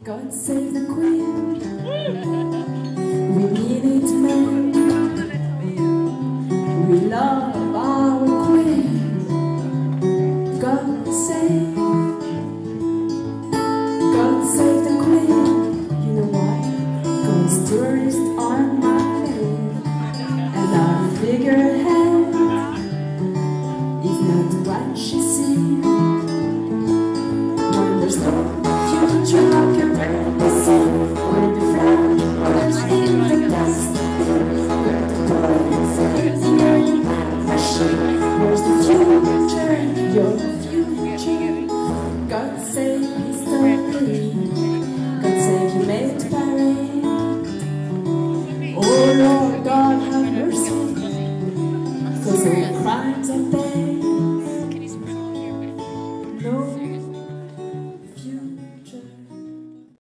God save the Queen. We need it, man. We love our Queen. God save the Queen. You know why? 'Cause tourists are my name, and our figurehead is not what she seems. When there's no future like a fantasy, when the flowers in the dust, where the toys is your fashion, where's the future? Your future. God save history. God save humanitarian. Oh Lord God, have mercy, 'cause all crimes are paid. No.